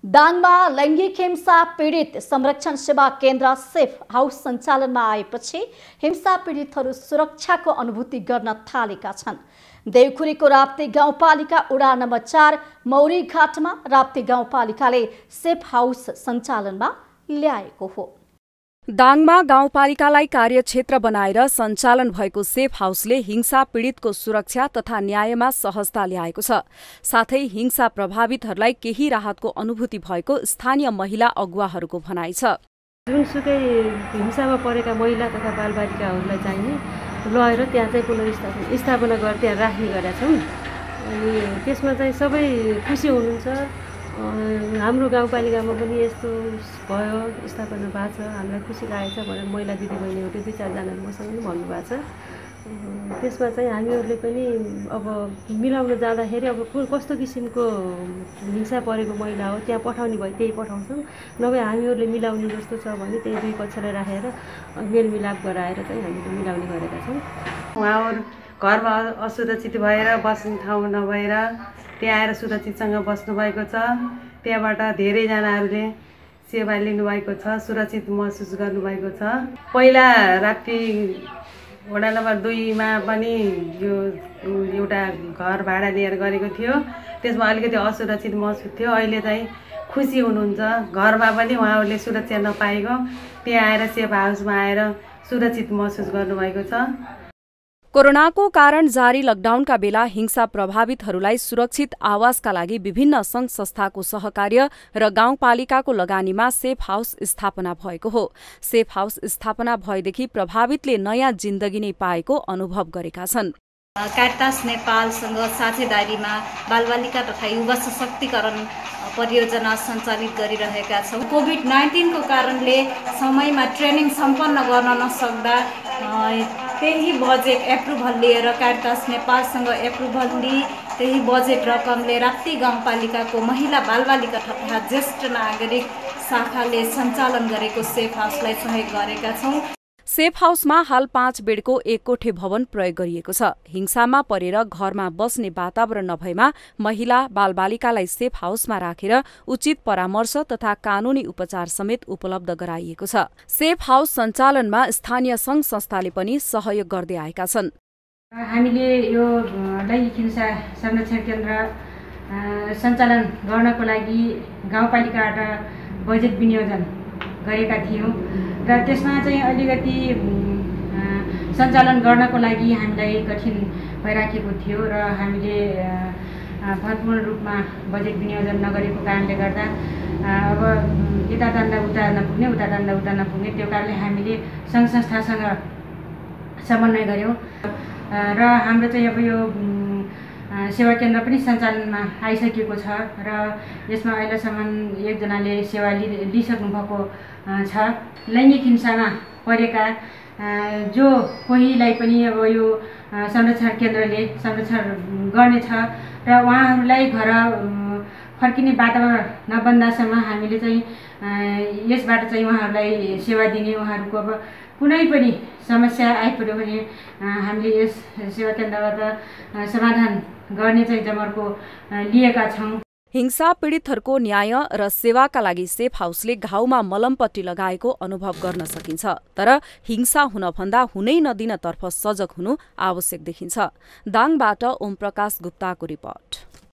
दाङमा लैंगिक हिंसा पीडित संरक्षण सेवा केन्द्र सेफ हाउस सञ्चालनमा आएपछि हिंसा पीडितहरू सुरक्षाको अनुभूति गर्न थालेका छन्। देउखुरीको राप्ती गाउँपालिका वडा नम्बर 4 मौरी घाटमा राप्ती गाउँपालिकाले सेफ हाउस सञ्चालनमा ल्याएको हो। दाङमा गाउँपालिकालाई कार्यक्षेत्र बनाएर सञ्चालन भएको सेफ हाउसले हिंसा पीडितको सुरक्षा तथा न्यायमा सहजता ल्याएको छ। साथै हिंसा प्रभावितहरूलाई केही राहतको अनुभूति भएको स्थानीय महिला अगुवाहरूको भनाइ छ। जुनसुकै हिंसामा परेका महिला तथा बालबालिकाहरूलाई चाहिँ लगेर त्यहाँ चाहिँ पुनर्स्थापना गरेर त्यहाँ राख्ने गरेका छौँ। अनि त्यसमा चाहिँ सबै खुसी हुनुहुन्छ। हाम्रो गाउँपालिकामा पनि यस्तो भयो, स्थापना भएको छ, हामीलाई खुसी लागेको छ भनेर महिला दिदीबहिनीहरू 2-4 जनाले मसँग पनि भन्नुभएको छ। त्यसमा चाहिँ हामीहरूले पनि अब मिलाउन जाँदाखेरि अब कस्तो किसिमको हिंसा परेको महिला हो त्यहाँ पठाउने भए त्यही पठाउँछौँ, नभए हामीहरूले मिलाउने जस्तो छ भने त्यही दुई पक्षलाई राखेर मेलमिलाप गराएर चाहिँ हामीले मिलाउने गरेका छौँ। उहाँहरू घरमा असुरक्षित भएर बस्ने ठाउँ नभएर त्यहाँ आएर सुरक्षितसँग बस्नुभएको छ। त्यहाँबाट धेरैजनाहरूले सेवा लिनुभएको छ, सुरक्षित महसुस गर्नुभएको छ। पहिला राप्ती वडा नम्बर 2 मा पनि यो एउटा घर भाडा लिएर गरेको थियो, त्यसमा अलिकति असुरक्षित महसुस थियो। अहिले चाहिँ खुसी हुनुहुन्छ। घरमा पनि उहाँहरूले सुरक्षा नपाएको त्यहाँ आएर सेफ हाउसमा आएर सुरक्षित महसुस गर्नुभएको छ। कोरोनाको कारण जारी लकडाउनका बेला हिंसा प्रभावितहरूलाई सुरक्षित आवासका लागि विभिन्न सङ्घ संस्थाको सहकार्य र गाउँपालिकाको लगानीमा सेफ हाउस स्थापना भएको हो। सेफ हाउस स्थापना भएदेखि प्रभावितले नयाँ जिन्दगी नै पाएको अनुभव गरेका छन्। कार्तास नेपालसँग साझेदारीमा बालबालिका तथा युवा सशक्तिकरण परियोजना सञ्चालित गरिरहेका छौँ। कोभिड-19 को कारणले समयमा ट्रेनिङ सम्पन्न गर्न नसक्दा त्यही बजेट एप्रुभल लिएर कार्तास नेपालसँग एप्रुभल लिई त्यही बजेट रकमले राप्ती गाउँपालिकाको महिला बालबालिका तथा ज्येष्ठ नागरिक शाखाले सञ्चालन गरेको सेफ हाउसलाई सहयोग गरेका छौँ। सेफ हाउसमा हाल 5 बेडको 1 कोठे भवन प्रयोग गरिएको छ। हिंसामा परेर घरमा बस्ने वातावरण नभएमा महिला बालबालिकालाई सेफ हाउसमा राखेर उचित परामर्श तथा कानूनी उपचार समेत उपलब्ध गराइएको छ। सेफ हाउस सञ्चालनमा स्थानीय सङ्घ संस्थाले पनि सहयोग गर्दै आएका छन्। हामीले यो लैंगिक हिंसा संरक्षण केन्द्र सञ्चालन गर्नको लागि गाउँपालिकाबाट बजेट विनियोजन गरेका थियौँ र त्यसमा चाहिँ अलिकति सञ्चालन गर्नको लागि हामीलाई कठिन भइराखेको थियो र हामीले भरपूर्ण रूपमा बजेट विनियोजन नगरेको कारणले गर्दा अब यता तान्दा उता नपुग्ने, उता तान्दा उता नपुग्ने, त्यो कारणले हामीले सङ्घ संस्थासँग समन्वय गऱ्यौँ र हाम्रो चाहिँ अब यो सेवा केन्द्र पनि सञ्चालनमा आइसकेको छ र यसमा अहिलेसम्म 1 जनाले सेवा लिइसक्नु भएको छ। लैंगिक हिंसामा परेका जो कोहीलाई पनि अब यो संरक्षण केन्द्रले संरक्षण गर्नेछ र उहाँहरूलाई घर फर्किने वातावरण नबन्दासम्म हामीले चाहिँ यसबाट चाहिँ उहाँहरूलाई सेवा दिने, उहाँहरूको अब कुनै पनि समस्या आइपर्यो भने हामीले यस सेवा केन्द्रबाट समाधान गर्ने चाहिँ जमर्को लिएका छौँ। हिंसा पीडितहरूको न्याय र सेवाका लागि सेफ हाउसले घाउमा मलमपट्टी लगाएको अनुभव गर्न सकिन्छ। तर हिंसा हुनभन्दा हुनै नदिनतर्फ सजग हुनु आवश्यक देखिन्छ। दाङबाट ओम प्रकाश गुप्ताको रिपोर्ट।